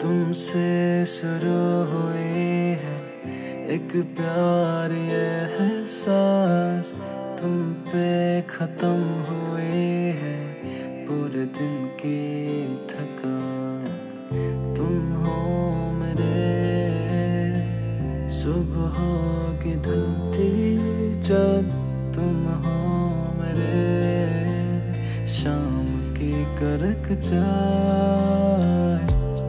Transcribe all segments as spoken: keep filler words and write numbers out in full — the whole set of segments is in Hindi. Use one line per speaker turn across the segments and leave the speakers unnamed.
तुमसे शुरू हुई है एक प्यार ये है सांस, तुम पे खत्म हुई है पूरे दिन की थकान। तुम हो मेरे सुबह की ढलती जब, तुम हो मेरे शाम की करक चाय।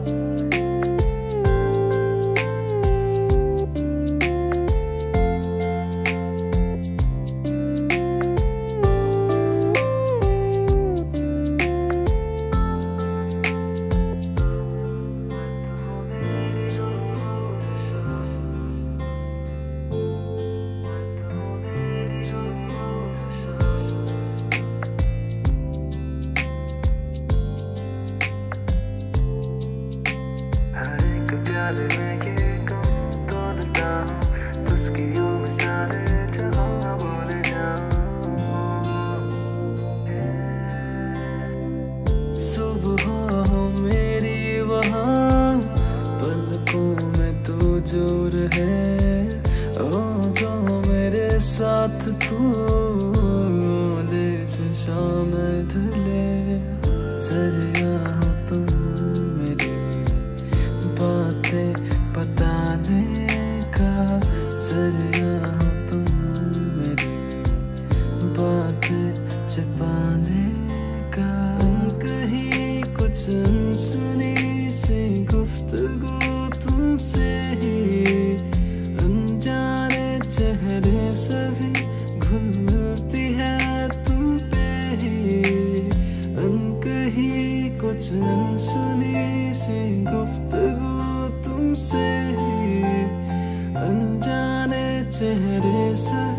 प्याले में ये गम तोड़ता हूँ, उसकी यूं मिसाले चलो ना भूल जाऊं। सुबह हो मेरी वहाँ, पलकों में तू जोर है, ओ जो मेरे साथ तू ले से शाम ढले। जरिया हो तुम मेरी बातें बताने का, जरिया हो तुम मेरी बातें छिपाने का। कहीं कुछ सुनी सी गुफ्तगू तुमसे ही, अनजाने चेहरे सभी घुलती है तुम पे ही। अनकहीं कुछ सुनी सी गुफ्तगू तुमसे ही, अनजाने चेहरे से